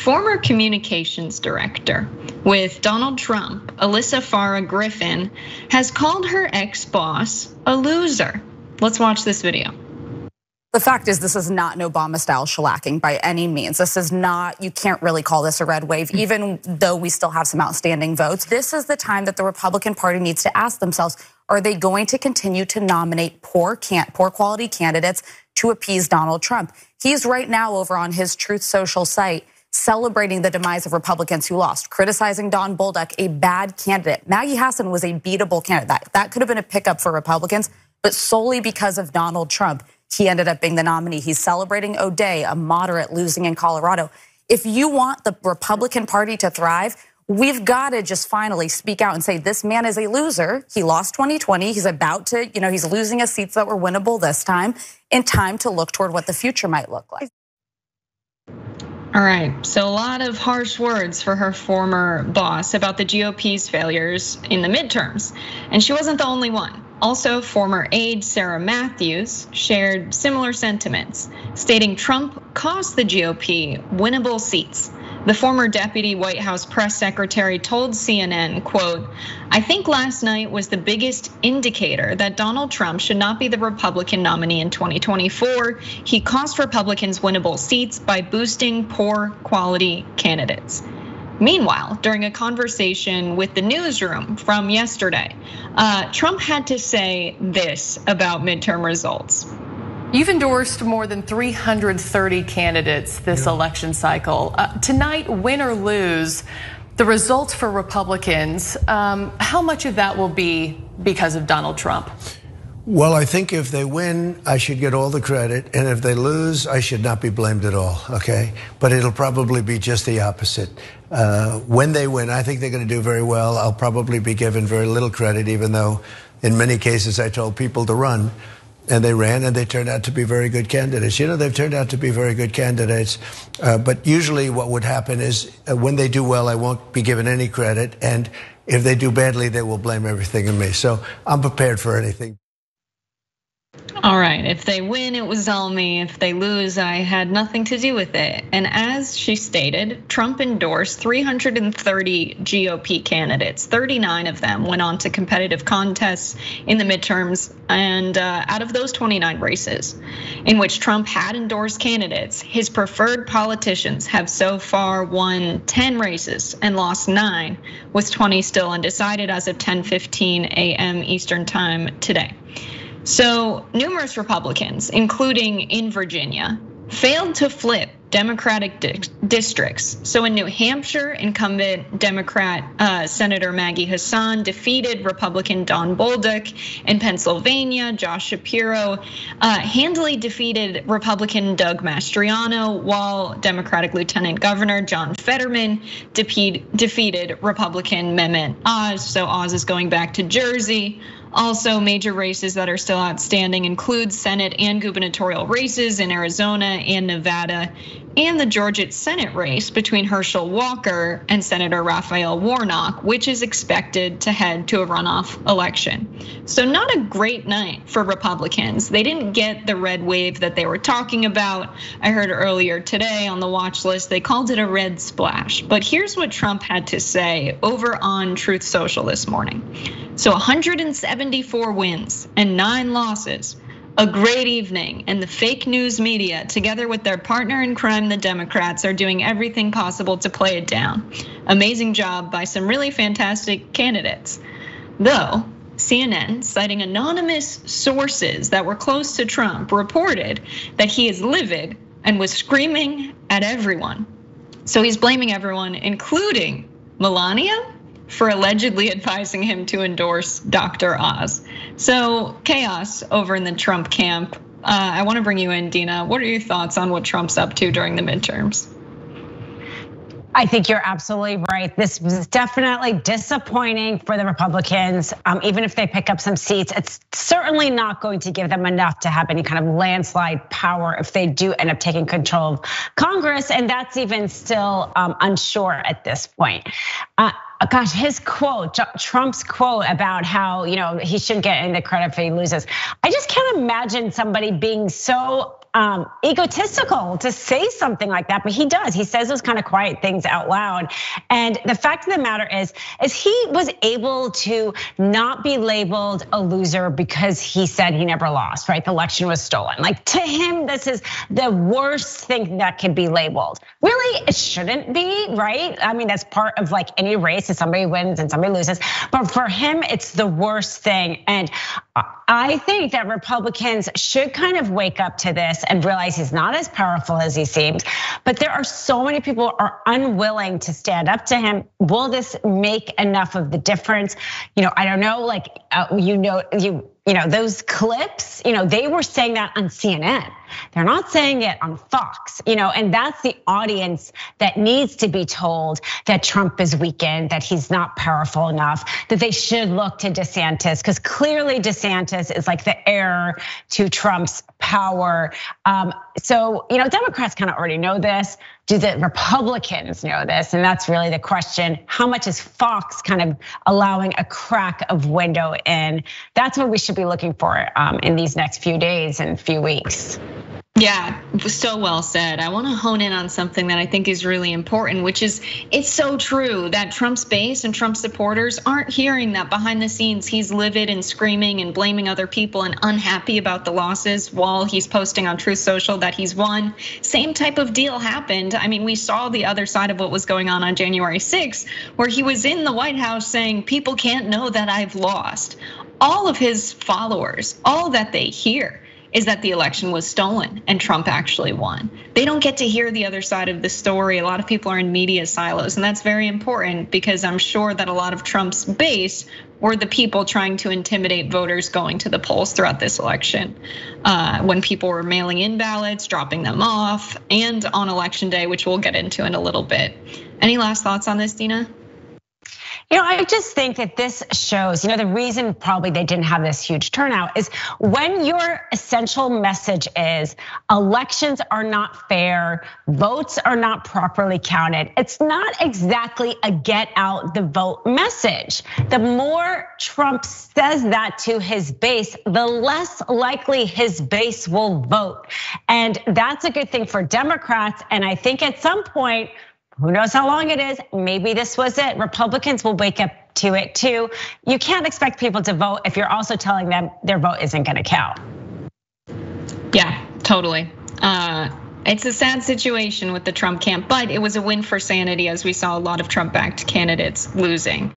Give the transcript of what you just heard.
former communications director with Donald Trump, Alyssa Farah Griffin, has called her ex-boss a loser. Let's watch this video. The fact is, this is not an Obama-style shellacking by any means. This is not, you can't really call this a red wave, even though we still have some outstanding votes. This is the time that the Republican Party needs to ask themselves, are they going to continue to nominate poor quality candidates to appease Donald Trump? He's right now over on his Truth Social site celebrating the demise of Republicans who lost, criticizing Don Bolduc, a bad candidate. Maggie Hassan was a beatable candidate. That could have been a pickup for Republicans, but solely because of Donald Trump, he ended up being the nominee. He's celebrating O'Day, a moderate, losing in Colorado. If you want the Republican Party to thrive, we've got to just finally speak out and say, this man is a loser. He lost 2020. He's about to, he's losing his seats that were winnable this time, in time to look toward what the future might look like. All right, so a lot of harsh words for her former boss about the GOP's failures in the midterms. And she wasn't the only one. Also, former aide Sarah Matthews shared similar sentiments, stating Trump cost the GOP winnable seats. The former deputy White House press secretary told CNN, quote, "I think last night was the biggest indicator that Donald Trump should not be the Republican nominee in 2024. He cost Republicans winnable seats by boosting poor quality candidates." Meanwhile, during a conversation with the newsroom from yesterday, Trump had to say this about midterm results. You've endorsed more than 330 candidates this election cycle. Tonight, win or lose, the results for Republicans, how much of that will be because of Donald Trump? Well, I think if they win, I should get all the credit. And if they lose, I should not be blamed at all, okay? But it'll probably be just the opposite. When they win, I think they're going to do very well. I'll probably be given very little credit, even though in many cases I told people to run. And they ran, and they turned out to be very good candidates. They've turned out to be very good candidates. But usually what would happen is when they do well, I won't be given any credit. And if they do badly, they will blame everything on me. So I'm prepared for anything. All right, if they win, it was all me. If they lose, I had nothing to do with it. And as she stated, Trump endorsed 330 GOP candidates. 39 of them went on to competitive contests in the midterms. And out of those 29 races in which Trump had endorsed candidates, his preferred politicians have so far won 10 races and lost 9, with 20 still undecided as of 10:15 a.m. Eastern time today. So numerous Republicans, including in Virginia, failed to flip Democratic districts. So in New Hampshire, incumbent Democrat Senator Maggie Hassan defeated Republican Don Bolduc. In Pennsylvania, Josh Shapiro handily defeated Republican Doug Mastriano, while Democratic Lieutenant Governor John Fetterman defeated Republican Mehmet Oz. So Oz is going back to Jersey. Also, major races that are still outstanding include Senate and gubernatorial races in Arizona and Nevada, and the Georgia Senate race between Herschel Walker and Senator Raphael Warnock, which is expected to head to a runoff election. So not a great night for Republicans. They didn't get the red wave that they were talking about. I heard earlier today on the watch list, they called it a red splash. But here's what Trump had to say over on Truth Social this morning. So 174 wins and 9 losses. A great evening, and the fake news media, together with their partner in crime, the Democrats, are doing everything possible to play it down. Amazing job by some really fantastic candidates. Though, CNN, citing anonymous sources that were close to Trump, reported that he is livid and was screaming at everyone. So he's blaming everyone, including Melania, for allegedly advising him to endorse Dr. Oz. So chaos over in the Trump camp. I want to bring you in, Dina. What are your thoughts on what Trump's up to during the midterms? I think you're absolutely right. This was definitely disappointing for the Republicans. Even if they pick up some seats, it's certainly not going to give them enough to have any kind of landslide power if they do end up taking control of Congress. And that's even still unsure at this point. Gosh, his quote, Trump's quote about how he shouldn't get any credit if he loses. I just can't imagine somebody being so egotistical to say something like that, but he does. He says those kind of quiet things out loud. And the fact of the matter is he was able to not be labeled a loser because he said he never lost, right? The election was stolen. Like, to him, this is the worst thing that could be labeled. Really, it shouldn't be, right? I mean, that's part of like any race, if somebody wins and somebody loses. But for him, it's the worst thing. And I think that Republicans should kind of wake up to this and realize he's not as powerful as he seems. But there are so many people who are unwilling to stand up to him. Will this make enough of the difference? I don't know. Like, those clips, they were saying that on CNN. They're not saying it on Fox, and that's the audience that needs to be told that Trump is weakened, that he's not powerful enough, that they should look to DeSantis, because clearly DeSantis is like the heir to Trump's power. So, Democrats kind of already know this. Do the Republicans know this? And that's really the question. How much is Fox kind of allowing a crack of window in? That's what we should be looking for in these next few days and few weeks. Yeah, so well said. I want to hone in on something that I think is really important, which is it's so true that Trump's base and Trump supporters aren't hearing that behind the scenes he's livid and screaming and blaming other people and unhappy about the losses while he's posting on Truth Social that he's won. Same type of deal happened. I mean, we saw the other side of what was going on January 6th, where he was in the White House saying people can't know that I've lost. All of his followers, all that they hear is that the election was stolen and Trump actually won. They don't get to hear the other side of the story. A lot of people are in media silos, and that's very important because I'm sure that a lot of Trump's base were the people trying to intimidate voters going to the polls throughout this election. When people were mailing in ballots, dropping them off, and on election day, which we'll get into in a little bit. Any last thoughts on this, Dina? I just think that this shows, the reason probably they didn't have this huge turnout is when your essential message is elections are not fair, votes are not properly counted. It's not exactly a get out the vote message. The more Trump says that to his base, the less likely his base will vote. And that's a good thing for Democrats. And I think at some point, who knows how long it is? Maybe this was it. Republicans will wake up to it too. You can't expect people to vote if you're also telling them their vote isn't gonna count. Yeah, totally. It's a sad situation with the Trump camp, but it was a win for sanity as we saw a lot of Trump-backed candidates losing.